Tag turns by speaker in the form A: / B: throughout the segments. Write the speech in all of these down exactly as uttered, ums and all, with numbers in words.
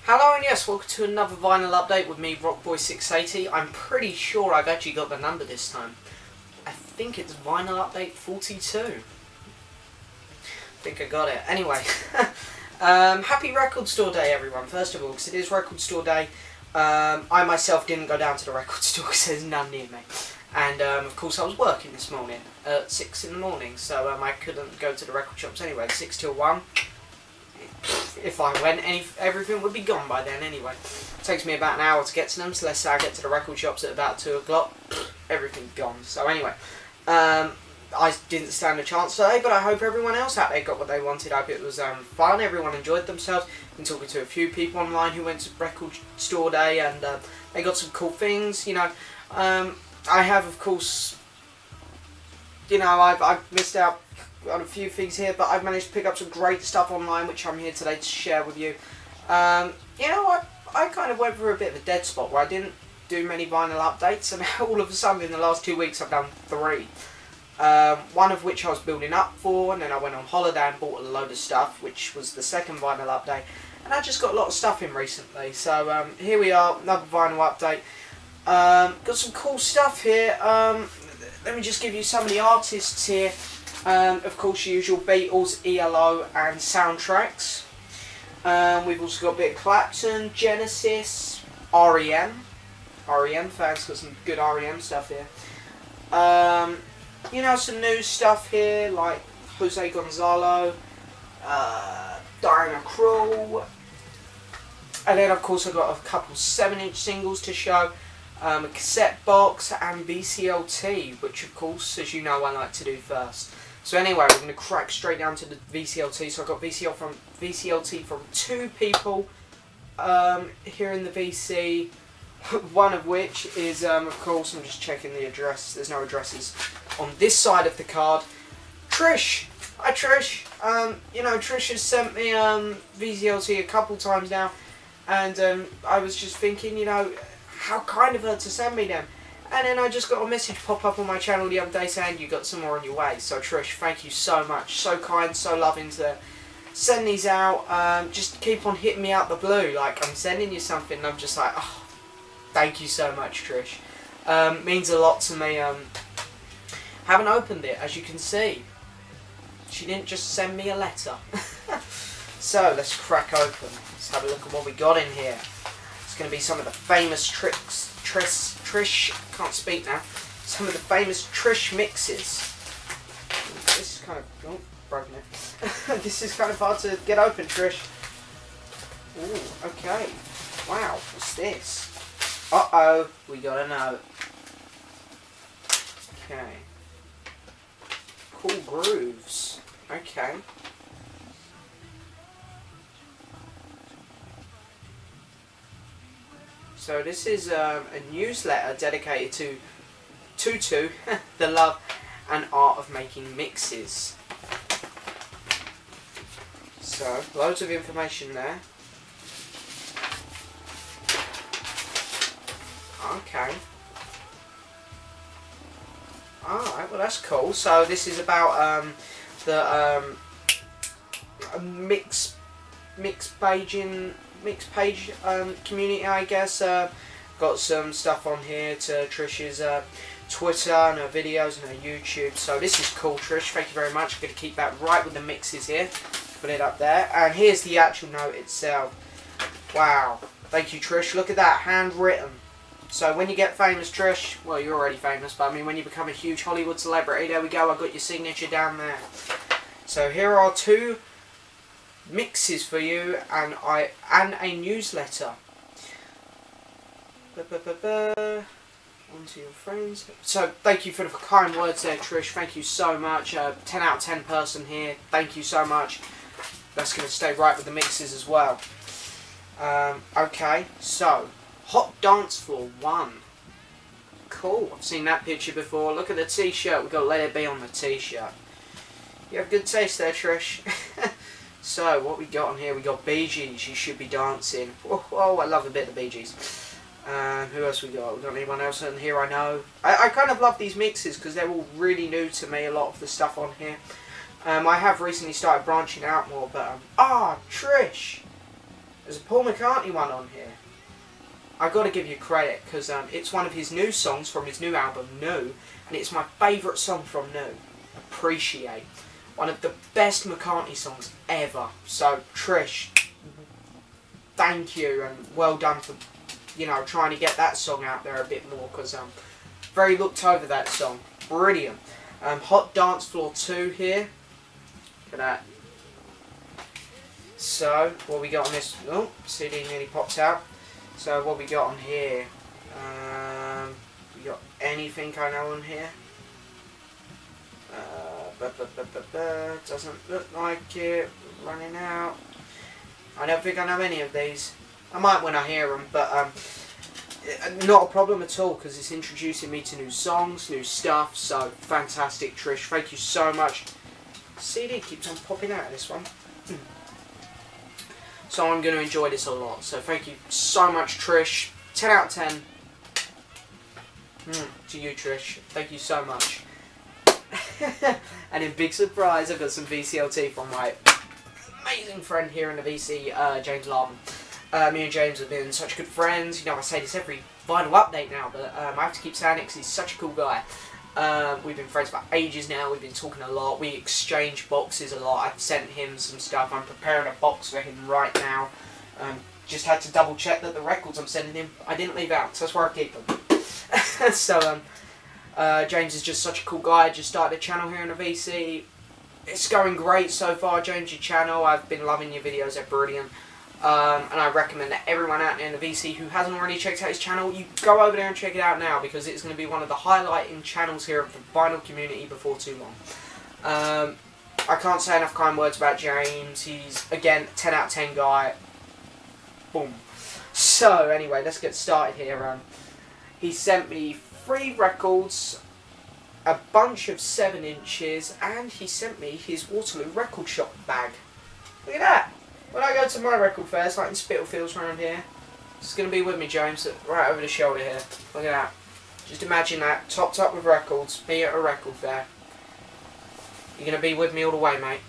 A: Hello and yes, welcome to another vinyl update with me, Rockboy six eighty. I'm pretty sure I've actually got the number this time. I think it's vinyl update forty-two. I think I got it. Anyway, um, happy record store day everyone, first of all, because it is record store day. Um, I myself didn't go down to the record store because there's none near me. And um, of course I was working this morning at six in the morning, so um, I couldn't go to the record shops anyway, six till one. If I went, any, everything would be gone by then anyway. It takes me about an hour to get to them, so let's say I get to the record shops at about two o'clock, everything's gone. So anyway, um, I didn't stand a chance today, but I hope everyone else out there got what they wanted. I hope it was um, fun, everyone enjoyed themselves. Been talking to a few people online who went to record store day, and uh, they got some cool things, you know. Um, I have, of course, you know, I've, I've missed out on a few things here, but I've managed to pick up some great stuff online, which I'm here today to share with you. Um, you know, I, I kind of went through a bit of a dead spot where I didn't do many vinyl updates, and all of a sudden in the last two weeks I've done three. Um, one of which I was building up for, and then I went on holiday and bought a load of stuff, which was the second vinyl update. And I just got a lot of stuff in recently, so um, here we are, another vinyl update. Um, got some cool stuff here. Um, let me just give you some of the artists here. Um, of course, your usual Beatles, E L O and soundtracks. Um, we've also got a bit of Clapton, Genesis, R E M. R E M fans got some good R E M stuff here. Um, you know, some new stuff here like Jose Gonzalo, uh, Diana Krall. And then, of course, I've got a couple seven inch singles to show. Um, a cassette box and V C L T, which of course, as you know, I like to do first. So anyway, we're going to crack straight down to the V C L T. So I've got V C L from V C L T from two people um, here in the V C. One of which is, um, of course, I'm just checking the address. There's no addresses on this side of the card. Trish, hi Trish. Um, you know, Trish has sent me um, V C L T a couple times now, and um, I was just thinking, you know, how kind of her to send me them. And then I just got a message pop up on my channel the other day saying you got some more on your way. So Trish, thank you so much. So kind, so loving to send these out. Um, just keep on hitting me out the blue. Like, I'm sending you something and I'm just like, oh, thank you so much, Trish. Um, means a lot to me. Um, haven't opened it, as you can see. She didn't just send me a letter. So, let's crack open. Let's have a look at what we got in here. It's going to be some of the famous tricks, Trish, Trish, can't speak now, some of the famous Trish mixes. This is kind of, oh, broken it. This is kind of hard to get open, Trish. Ooh, okay. Wow, what's this? Uh-oh, we got a note. Okay. Cool grooves. Okay. So this is um, a newsletter dedicated to Tutu, the love and art of making mixes. So, loads of information there. Okay. Alright, well that's cool. So this is about um, the um, mix, mix paging mixed page um, community, I guess. Uh, got some stuff on here to Trish's uh, Twitter and her videos and her YouTube. So this is cool, Trish. Thank you very much. I'm going to keep that right with the mixes here. Put it up there. And here's the actual note itself. Wow. Thank you, Trish. Look at that. Handwritten. So when you get famous, Trish, well, you're already famous, but I mean when you become a huge Hollywood celebrity, there we go. I've got your signature down there. So here are two mixes for you, and I and a newsletter. Ba, ba, ba, ba. On to your friends. So thank you for the kind words there, Trish. Thank you so much. Uh, ten out of ten person here. Thank you so much. That's going to stay right with the mixes as well. Um, okay, so Hot Dance Floor one. Cool. I've seen that picture before. Look at the t-shirt. We've got Let It Be on the t-shirt. You have good taste there, Trish. So, what we got on here, we got Bee Gees, You Should Be Dancing. Oh, oh I love a bit of the Bee Gees. Um, who else we got? We got anyone else in here I know? I, I kind of love these mixes because they're all really new to me, a lot of the stuff on here. Um, I have recently started branching out more, but... Um, ah, Trish! There's a Paul McCartney one on here. I've got to give you credit, because um, it's one of his new songs from his new album, New, and it's my favourite song from New, Appreciate. One of the best McCartney songs ever. So, Trish, thank you, and well done for, you know, trying to get that song out there a bit more, because um, very looked over that song. Brilliant. Um, Hot Dance Floor two here. Look at that. So, what we got on this? Oh, C D nearly popped out. So, what we got on here? Um, we got anything I know on here? Uh, bu -bu -bu -bu -bu. Doesn't look like it. Running out. I don't think I know any of these. I might when I hear them, but um, not a problem at all, because it's introducing me to new songs, new stuff. So fantastic, Trish. Thank you so much. C D keeps on popping out of this one. So I'm going to enjoy this a lot. So thank you so much, Trish. ten out of ten. Mm, to you, Trish. Thank you so much. And in big surprise, I've got some V C L T from my amazing friend here in the V C, uh, James Laubhan. Uh, me and James have been such good friends. You know, I say this every vinyl update now, but um, I have to keep saying it because he's such a cool guy. Um, we've been friends for ages now. We've been talking a lot. We exchange boxes a lot. I've sent him some stuff. I'm preparing a box for him right now. Um, just had to double check that the records I'm sending him, I didn't leave out, so that's where I keep them. so, um, uh, James is just such a cool guy. Just started a channel here in the V C. It's going great so far, James, your channel. I've been loving your videos. They're brilliant. Um, and I recommend that everyone out there in the V C who hasn't already checked out his channel, you go over there and check it out now, because it's going to be one of the highlighting channels here of the vinyl community before too long. Um, I can't say enough kind words about James. He's, again, ten out of ten guy. Boom. So, anyway, let's get started here. Um, he sent me three records, a bunch of seven inches, and he sent me his Waterloo Record Shop bag. Look at that. When I go to my record fairs, like in Spitalfields around here, it's going to be with me, James, right over the shoulder here. Look at that. Just imagine that, topped up with records, me at a record fair. You're going to be with me all the way, mate.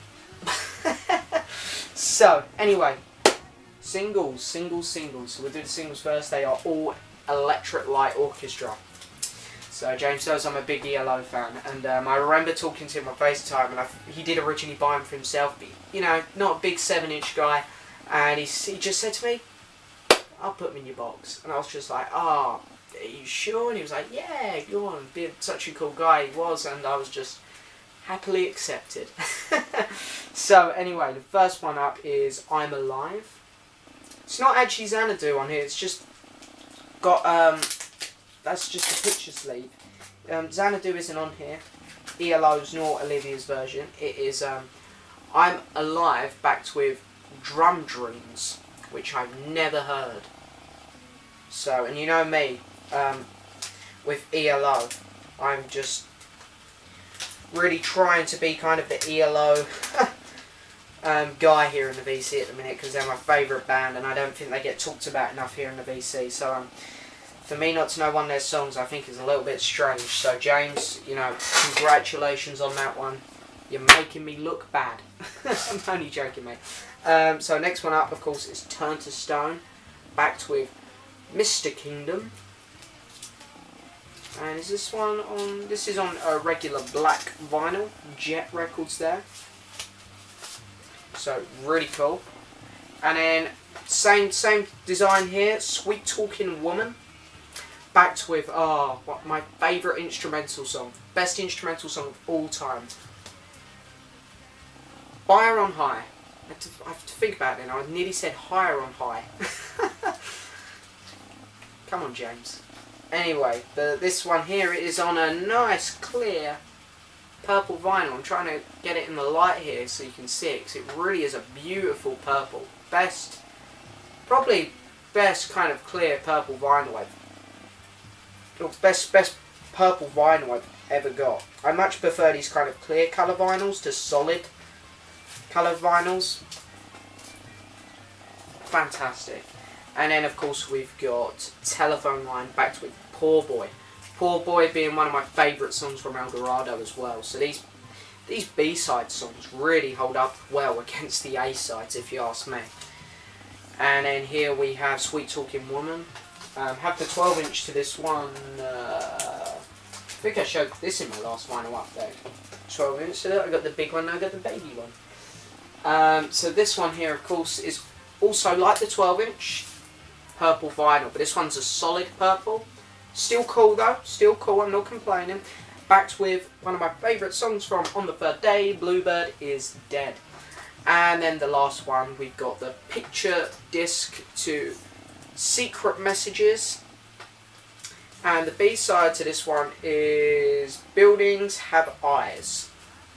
A: So, anyway, singles, singles, singles. So we'll do the singles first. They are all Electric Light Orchestra. So James knows I'm a big E L O fan, and um, I remember talking to him on FaceTime, and I, he did originally buy them for himself, but, you know, not a big seven inch guy, and he, he just said to me, I'll put them in your box. And I was just like, ah, oh, are you sure? And he was like, yeah, go on. Being such a cool guy he was, and I was just happily accepted. So anyway, the first one up is I'm Alive. It's not actually Xanadu on here, it's just got, um, that's just the picture sleeve. Um, Xanadu isn't on here. E L O's nor Olivia's version. It is um, I'm Alive backed with Drum Dreams, which I've never heard. So, and you know me, um, with E L O, I'm just really trying to be kind of the E L O um, guy here in the V C at the minute, because they're my favourite band, and I don't think they get talked about enough here in the V C. So, um, for me not to know one of their songs, I think is a little bit strange. So, James, you know, congratulations on that one. You're making me look bad. I'm only joking, mate. Um, so, next one up, of course, is Turn to Stone, backed with Mister Kingdom. And is this one on... This is on a regular black vinyl, Jet Records there. So, really cool. And then, same same design here, Sweet Talking Woman. Backed with, oh, what my favourite instrumental song. Best instrumental song of all time. Higher on High. I have to, I have to think about it now. I nearly said Higher on High. Come on, James. Anyway, the, this one here is on a nice, clear purple vinyl. I'm trying to get it in the light here so you can see it, because it really is a beautiful purple. Best, probably best kind of clear purple vinyl I've Best, best purple vinyl I've ever got. I much prefer these kind of clear colour vinyls to solid colour vinyls. Fantastic. And then of course we've got Telephone Line backed with Poor Boy. Poor Boy being one of my favourite songs from El Dorado as well. So these these B-side songs really hold up well against the A-sides, if you ask me. And then here we have Sweet Talking Woman. Um, have the twelve inch to this one. Uh, I think I showed this in my last vinyl update. twelve inch to it. I got the big one, now I got the baby one. Um, so this one here, of course, is also like the twelve inch purple vinyl, but this one's a solid purple. Still cool though, still cool, I'm not complaining. Backed with one of my favourite songs from On the Third Day, Bluebird is Dead. And then the last one, we've got the picture disc to Secret Messages. And the B-side to this one is Buildings Have Eyes.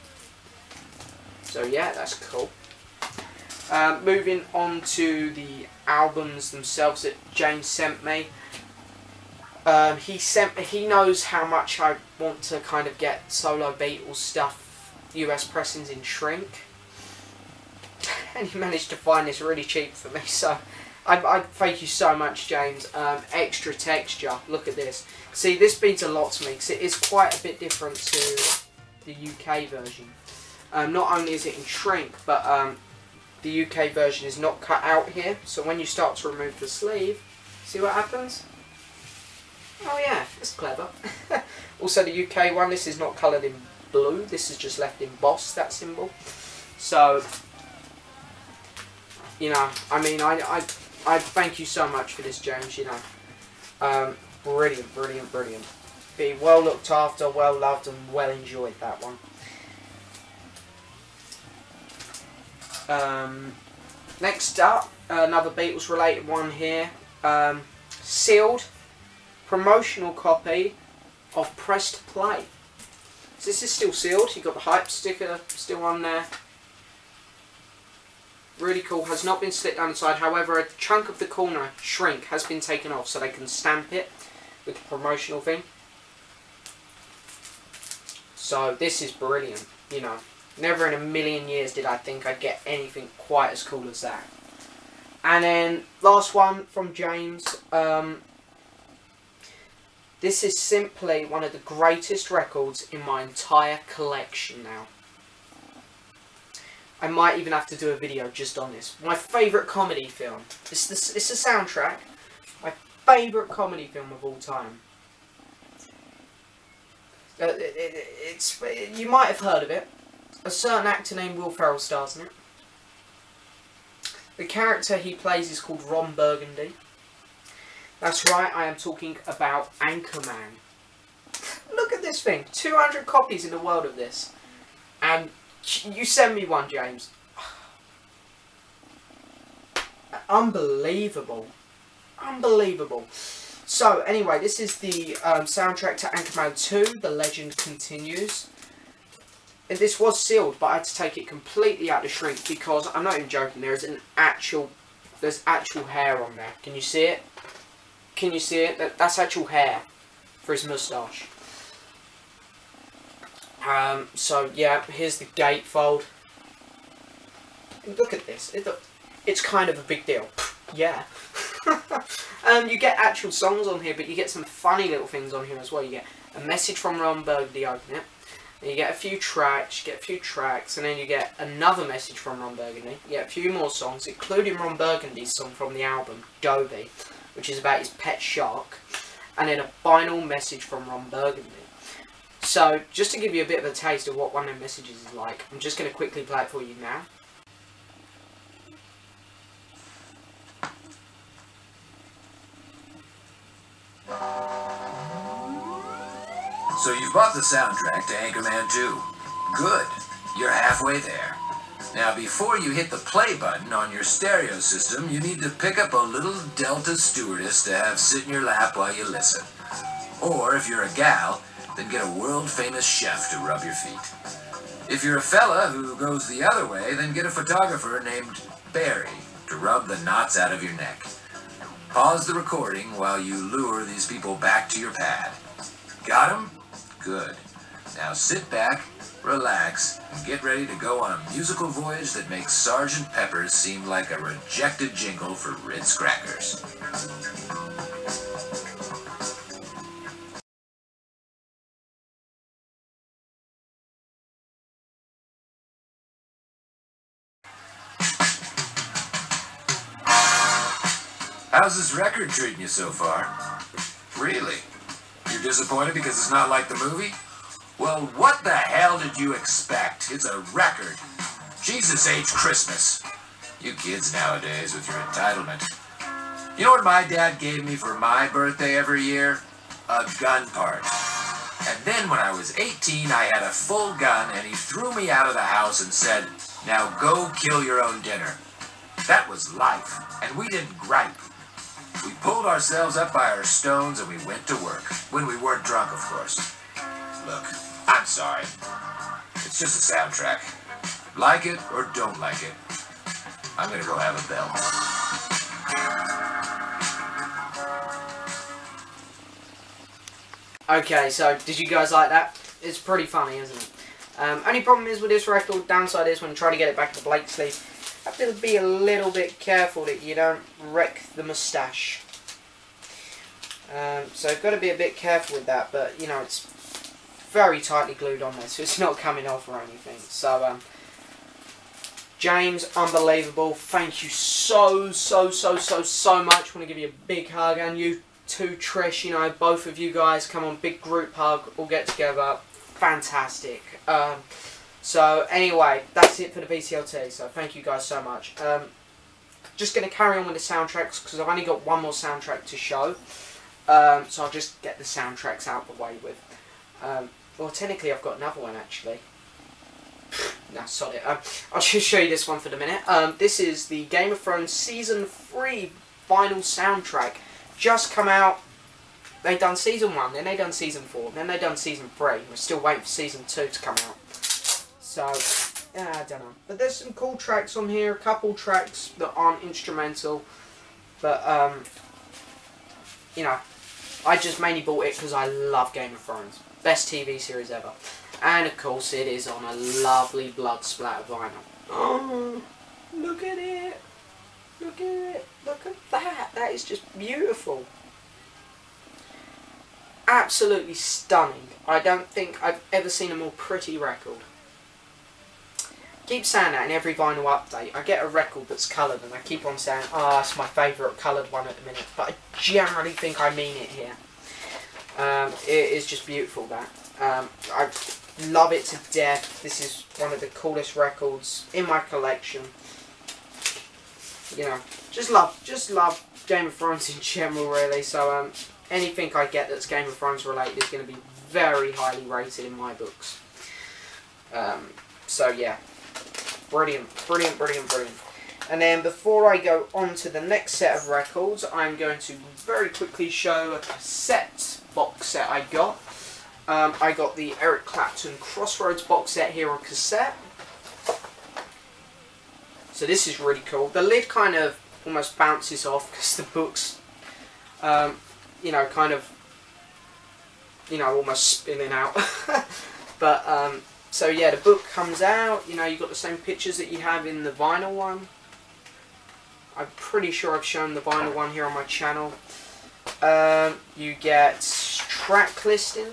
A: So yeah, that's cool. Um, moving on to the albums themselves that James sent me. Um, he sent me, he knows how much I want to kind of get solo Beatles stuff, U S pressings in shrink. And he managed to find this really cheap for me, so I, I thank you so much, James. Um, extra texture, look at this. See, this means a lot to me because it is quite a bit different to the U K version. Um, not only is it in shrink, but um, the U K version is not cut out here, so when you start to remove the sleeve, see what happens? Oh yeah, that's clever. Also the U K one, this is not coloured in blue, this is just left embossed, that symbol. So, you know, I mean, I, I, I thank you so much for this, James, you know. Um, brilliant, brilliant, brilliant. Be well looked after, well loved, and well enjoyed, that one. Um, next up, another Beatles related one here. Um, sealed promotional copy of Press to Play. So this is still sealed. You've got the hype sticker still on there. Really cool. Has not been slit down the side. However, a chunk of the corner shrink has been taken off so they can stamp it with the promotional thing. So this is brilliant. You know, never in a million years did I think I'd get anything quite as cool as that. And then last one from James. Um, this is simply one of the greatest records in my entire collection now. I might even have to do a video just on this. My favourite comedy film. It's the, it's the soundtrack. My favourite comedy film of all time. Uh, it, it, it's you might have heard of it. A certain actor named Will Ferrell stars in it. The character he plays is called Ron Burgundy. That's right, I am talking about Anchorman. Look at this thing. two hundred copies in the world of this. And you send me one, James. Unbelievable. Unbelievable. So, anyway, this is the um, soundtrack to Anchorman two, The Legend Continues. And this was sealed, but I had to take it completely out of shrink because, I'm not even joking, there's an actual, there's actual hair on there. Can you see it? Can you see it? That, that's actual hair for his moustache. Um, so yeah, here's the gatefold. Look at this. It, it's kind of a big deal. Yeah. um, you get actual songs on here, but you get some funny little things on here as well. You get a message from Ron Burgundy, open it. And you get a few tracks, you get a few tracks, and then you get another message from Ron Burgundy. You get a few more songs, including Ron Burgundy's song from the album, Dobie, which is about his pet shark. And then a final message from Ron Burgundy. So, just to give you a bit of a taste of what one of the messages is like, I'm just going to quickly play it for you now.
B: So you've bought the soundtrack to Anchorman two. Good. You're halfway there. Now, before you hit the play button on your stereo system, you need to pick up a little Delta stewardess to have sit in your lap while you listen. Or, if you're a gal, then get a world-famous chef to rub your feet. If you're a fella who goes the other way, then get a photographer named Barry to rub the knots out of your neck. Pause the recording while you lure these people back to your pad. Got 'em? Good. Now sit back, relax, and get ready to go on a musical voyage that makes Sergeant Pepper's seem like a rejected jingle for Ritz crackers. How's this record treating you so far? Really? You're disappointed because it's not like the movie? Well, what the hell did you expect? It's a record. Jesus H. Christmas. You kids nowadays with your entitlement. You know what my dad gave me for my birthday every year? A gun part. And then when I was eighteen, I had a full gun, and he threw me out of the house and said, "Now go kill your own dinner." That was life, and we didn't gripe. We pulled ourselves up by our stones and we went to work. When we weren't drunk, of course. Look, I'm sorry. It's just a soundtrack. Like it or don't like it. I'm gonna go have a bell.
A: Okay, so did you guys like that? It's pretty funny, isn't it? Um, only problem is with this record, downside is when you try to get it back to Blakesley, you have to be a little bit careful that you don't wreck the moustache. Um, so I've got to be a bit careful with that, but you know, it's very tightly glued on there, so it's not coming off or anything. So, um, James, unbelievable. Thank you so, so, so, so, so much. I want to give you a big hug, and you too, Trish. You know, both of you guys, come on, big group hug, all get together. Fantastic. Um, so, anyway, that's it for the V C L T, so thank you guys so much. Um, just going to carry on with the soundtracks, because I've only got one more soundtrack to show. Um, so I'll just get the soundtracks out the way with. Um, well, technically I've got another one, actually. No, sod it. Um, I'll just show you this one for the minute. Um, this is the Game of Thrones Season three vinyl soundtrack. Just come out. They done Season one, then they done Season four, then they done Season three. We're still waiting for Season two to come out. So, yeah, I don't know. But there's some cool tracks on here. A couple tracks that aren't instrumental. But, um, you know, I just mainly bought it because I love Game of Thrones. Best T V series ever. And of course it is on a lovely blood splatter vinyl. Oh, look at it. Look at it. Look at that. That is just beautiful. Absolutely stunning. I don't think I've ever seen a more pretty record. Keep saying that in every vinyl update. I get a record that's coloured and I keep on saying, ah, oh, it's my favourite coloured one at the minute. But I generally think I mean it here. Um, it is just beautiful, that. Um, I love it to death. This is one of the coolest records in my collection. You know, just love, just love Game of Thrones in general, really. So um, anything I get that's Game of Thrones related is going to be very highly rated in my books. Um, so yeah, brilliant, brilliant, brilliant, brilliant. And then before I go on to the next set of records, I'm going to very quickly show a cassette box set I got. Um, I got the Eric Clapton Crossroads box set here on cassette. So this is really cool. The lid kind of almost bounces off because the book's, um, you know, kind of, you know, almost spinning out. But, um, so yeah, the book comes out. You know, you've got the same pictures that you have in the vinyl one. I'm pretty sure I've shown the vinyl one here on my channel. Um, you get track listing.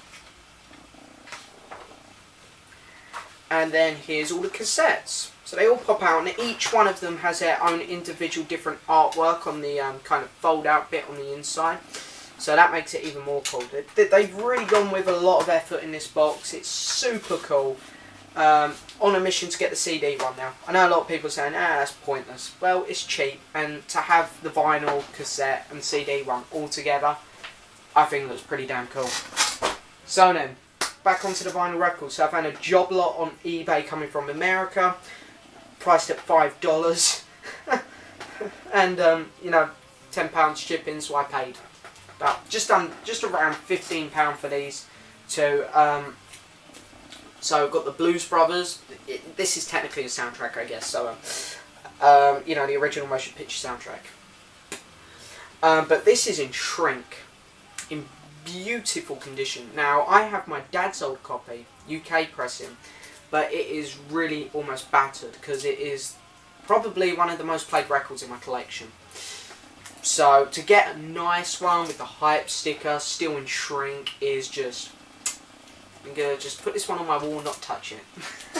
A: And then here's all the cassettes. So they all pop out, and each one of them has their own individual different artwork on the um, kind of fold out bit on the inside. So that makes it even more cool. They, they've really gone with a lot of effort in this box. It's super cool. Um, on a mission to get the C D one now. I know a lot of people are saying, ah, that's pointless. Well, it's cheap, and to have the vinyl, cassette and C D one all together, I think looks pretty damn cool. So then, back onto the vinyl record. So I found a job lot on eBay coming from America, priced at five dollars, and um, you know, ten pounds shipping, so I paid about just um, just around fifteen pounds for these two. Um, so I've got the Blues Brothers. It, this is technically a soundtrack, I guess. So, um, um, you know, the original motion picture soundtrack. Um, but this is in shrink, in beautiful condition. Now, I have my dad's old copy, U K pressing, but it is really almost battered because it is probably one of the most played records in my collection. So to get a nice one with the hype sticker still in shrink is just, I'm going to just put this one on my wall and not touch it.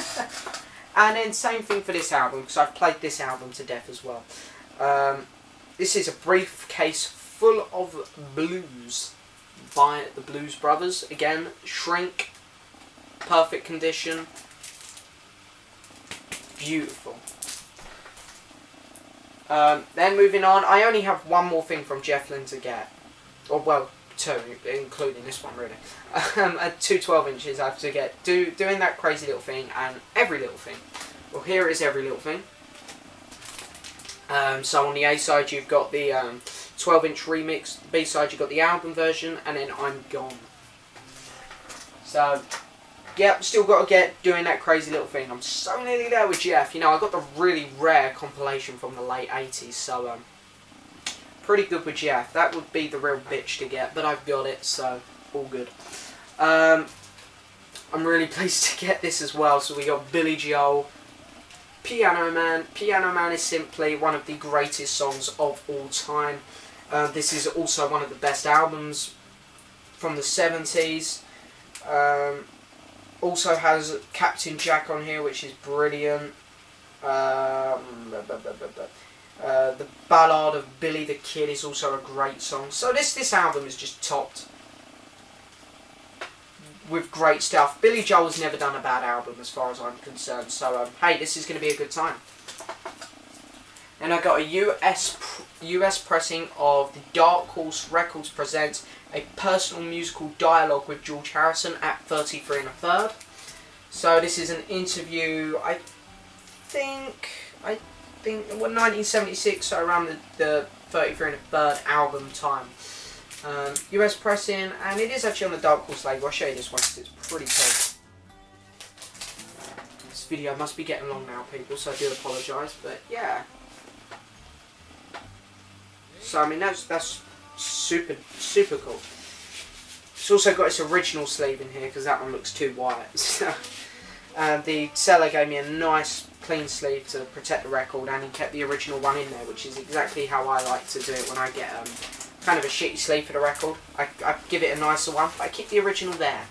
A: And then same thing for this album, because I've played this album to death as well. Um, this is a briefcase full of blues by the Blues Brothers. Again, shrink, perfect condition, beautiful. Um, then moving on, I only have one more thing from Jeff Lynne to get. Or, well, two, including this one, really. Um, at two twelve inches I have to get. Do, doing that crazy little thing and every little thing. Well, here is every little thing. Um, so on the A side you've got the um, twelve inch remix, B side you've got the album version, and then I'm Gone. So, yeah, still got to get doing that crazy little thing. I'm so nearly there with Jeff. You know, I got the really rare compilation from the late eighties, so um, pretty good with Jeff. That would be the real bitch to get, but I've got it, so all good. Um, I'm really pleased to get this as well. So we got Billy Joel, Piano Man. Piano Man is simply one of the greatest songs of all time. Uh, this is also one of the best albums from the seventies. Um, also has Captain Jack on here, which is brilliant. Um, uh, the Ballad of Billy the Kid is also a great song. So this this album is just topped with great stuff. Billy Joel's never done a bad album as far as I'm concerned. So um, hey, this is going to be a good time. And I got a U S U S pressing of the Dark Horse Records presents a personal musical dialogue with George Harrison at thirty-three and a third. So this is an interview, I think, I think, well, nineteen seventy-six, so around the, the thirty-three and a third album time. Um, U S pressing, and it is actually on the Dark Horse label. I'll show you this one because it's pretty cool. This video must be getting long now, people, so I do apologise, but yeah. So I mean that's that's super super cool. It's also got its original sleeve in here because that one looks too white. So, uh, the seller gave me a nice clean sleeve to protect the record, and he kept the original one in there, which is exactly how I like to do it when I get um, kind of a shitty sleeve for the record. I, I give it a nicer one, but I keep the original there.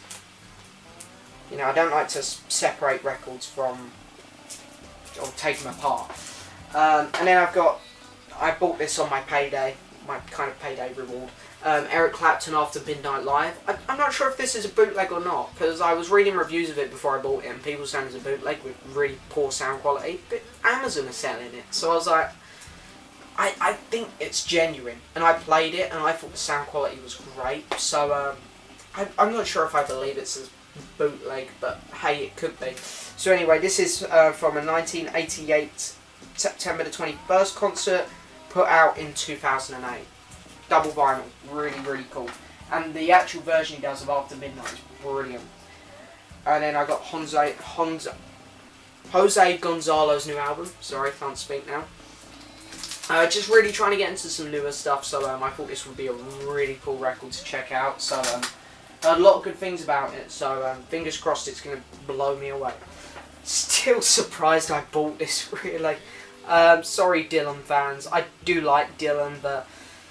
A: You know, I don't like to separate records from, or take them apart. Um, and then I've got, I bought this on my payday, my kind of payday reward. Um, Eric Clapton After Midnight Live. I, I'm not sure if this is a bootleg or not, because I was reading reviews of it before I bought it, and people saying it's a bootleg with really poor sound quality, but Amazon is selling it, so I was like, I, I think it's genuine, and I played it, and I thought the sound quality was great, so um, I, I'm not sure if I believe it's a bootleg, but hey, it could be. So anyway, this is uh, from a nineteen eighty-eight September the twenty-first concert, put out in two thousand eight. Double vinyl, really, really cool. And the actual version he does of After Midnight is brilliant. And then I got Jose, Jose, Jose Gonzalo's new album. Sorry, can't speak now. Uh, just really trying to get into some newer stuff, so um, I thought this would be a really cool record to check out. So um, heard a lot of good things about it, so um, fingers crossed it's going to blow me away. Still surprised I bought this, really. Um, sorry Dylan fans, I do like Dylan, but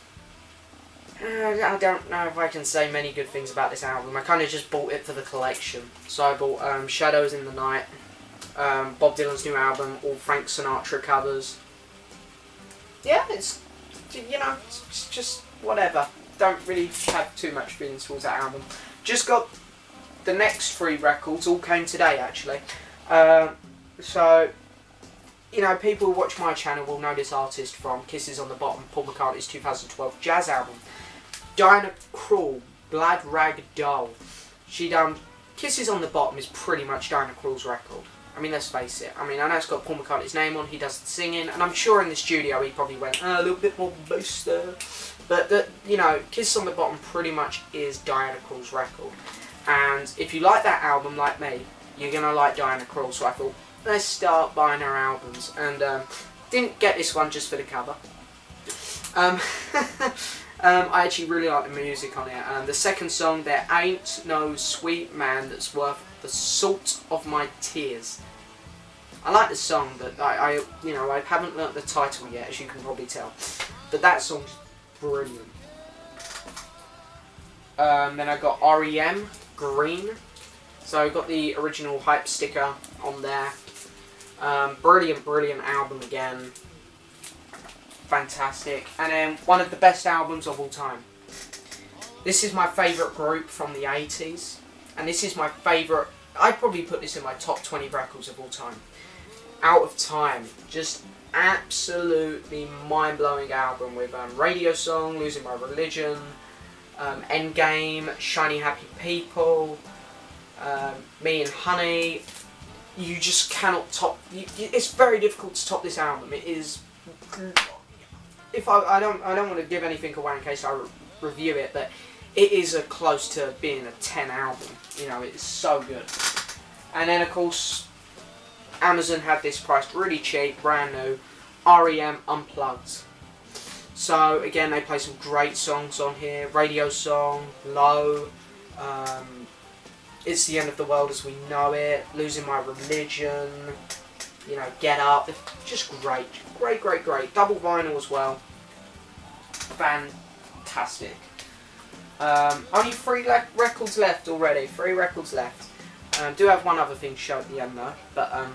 A: Uh, I don't know if I can say many good things about this album. I kind of just bought it for the collection. So I bought um, Shadows in the Night, um, Bob Dylan's new album, all Frank Sinatra covers. Yeah, it's, you know, it's just whatever. Don't really have too much feelings towards that album. Just got the next three records, all came today actually. Uh, so, you know, people who watch my channel will know this artist from Kisses on the Bottom, Paul McCartney's two thousand twelve jazz album. Diana Krall, Glad Rag Doll. She done Kisses on the Bottom is pretty much Diana Krall's record. I mean, let's face it. I mean, I know it's got Paul McCartney's name on. He does the singing, and I'm sure in the studio he probably went oh, a little bit more bass there. But the, you know, Kisses on the Bottom pretty much is Diana Krall's record. And if you like that album, like me, you're gonna like Diana Krall. So I thought, let's start buying her albums, and um, didn't get this one just for the cover. Um. Um, I actually really like the music on it. Um, the second song, There Ain't No Sweet Man That's Worth the Salt of My Tears. I like the song, but I, I, you know, I haven't learnt the title yet, as you can probably tell. But that song's brilliant. Um, then I got R E M, Green. So I got the original hype sticker on there. Um, brilliant, brilliant album again. fantastic. And then one of the best albums of all time. This is my favourite group from the eighties. And this is my favourite, I'd probably put this in my top twenty records of all time. Out of Time. Just absolutely mind-blowing album with um, Radio Song, Losing My Religion, um, Endgame, Shiny Happy People, um, Me and Honey. You just cannot top. You, it's very difficult to top this album. It is. If I, I don't, I don't want to give anything away in case I re review it, but it is a close to being a ten album. You know, it's so good. And then of course, Amazon had this priced really cheap, brand new, R E M Unplugged. So again, they play some great songs on here. Radio Song, Low. Um, It's the End of the World as We Know It, Losing My Religion, you know, Get Up. Just great, great, great, great. Double vinyl as well. Fantastic. Um, only three le records left already. Three records left. Um, do have one other thing to show at the end though. But um,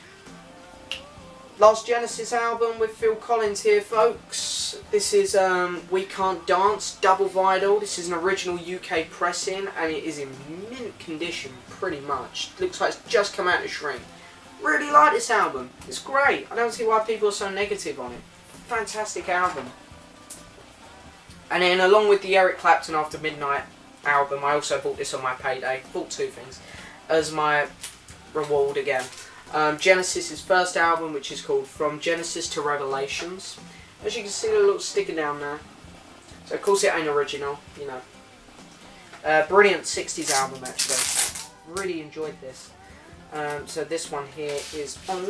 A: last Genesis album with Phil Collins here, folks. This is um, We Can't Dance, double vinyl. This is an original U K pressing, and it is in mint condition, pretty much. Looks like it's just come out of shrink. Really like this album. It's great. I don't see why people are so negative on it. Fantastic album. And then along with the Eric Clapton After Midnight album, I also bought this on my payday. Bought two things as my reward again. Um, Genesis' first album, which is called From Genesis to Revelations. As you can see, the little sticker down there. So of course it ain't original, you know. Uh, brilliant sixties album actually. Really enjoyed this. Um, so this one here is on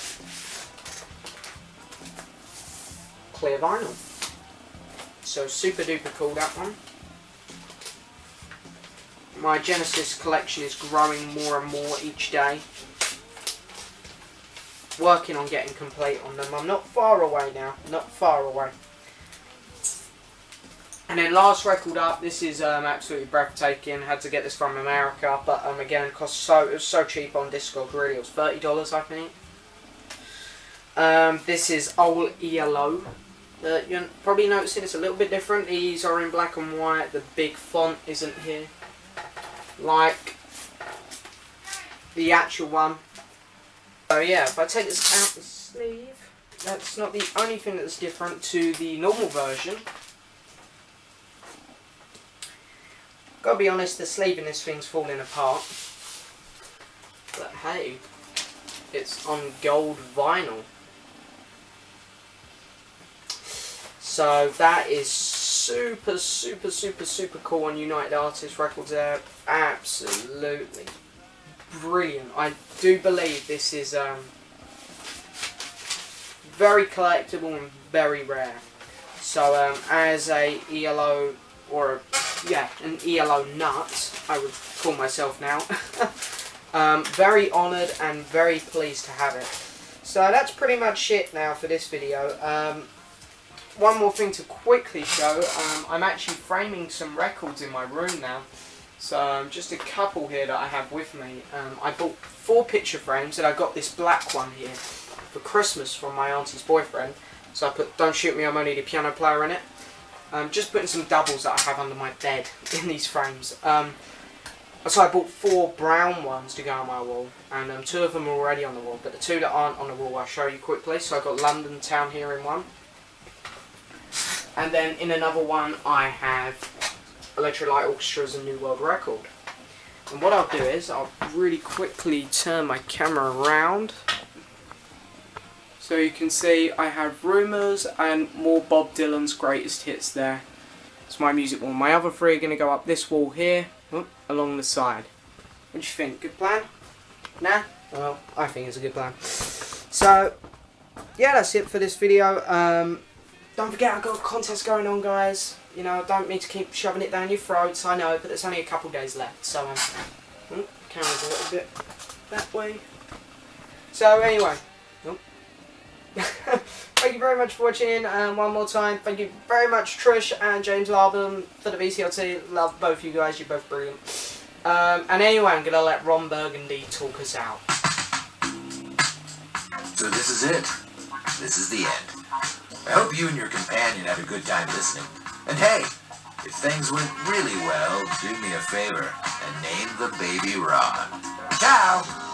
A: clear vinyl. So super duper cool, that one. My Genesis collection is growing more and more each day. Working on getting complete on them. I'm not far away now. Not far away. And then last record up. This is um, absolutely breathtaking. Had to get this from America, but um, again, it cost so it was so cheap on Discog. Really, it was thirty dollars, I think. Um, this is All E L O. Uh, you're probably noticing it's a little bit different. These are in black and white. The big font isn't here, like the actual one. So yeah, if I take this out the sleeve, that's not the only thing that's different to the normal version. Gotta be honest, the sleeve in this thing's falling apart. But hey, it's on gold vinyl. So that is super, super, super, super cool on United Artists Records there. Absolutely brilliant. I do believe this is um, very collectible and very rare. So um, as a E L O, or a, yeah, an E L O nut, I would call myself now. um, very honoured and very pleased to have it. So that's pretty much it now for this video. Um, one more thing to quickly show. Um, I'm actually framing some records in my room now. So um, just a couple here that I have with me. Um, I bought four picture frames, and I got this black one here for Christmas from my auntie's boyfriend. So I put "Don't Shoot Me, I'm Only the Piano Player" in it. Um, just putting some doubles that I have under my bed in these frames. Um, so I bought four brown ones to go on my wall, and um, two of them are already on the wall, but the two that aren't on the wall I'll show you quickly. So I got London Town here in one. And then in another one I have Electric Light Orchestra's A New World Record. And what I'll do is I'll really quickly turn my camera around so you can see I have Rumours and more Bob Dylan's greatest hits there. It's my music wall. My other three are going to go up this wall here, oh, along the side. What do you think? Good plan? Nah? Well, I think it's a good plan. So, yeah, that's it for this video. Um, Don't forget I've got a contest going on, guys. You know, I don't mean to keep shoving it down your throats, I know, but there's only a couple days left. So, um, oh, camera's a little bit that way. So, anyway. Oh. Thank you very much for watching, and one more time, thank you very much, Trish and James Laubhan, for the V C L T. Love both you guys, you're both brilliant. Um, and anyway, I'm going to let Ron Burgundy talk us out.
B: So this is it. This is the end. I hope you and your companion had a good time listening. And hey, if things went really well, do me a favor and name the baby Ron. Ciao!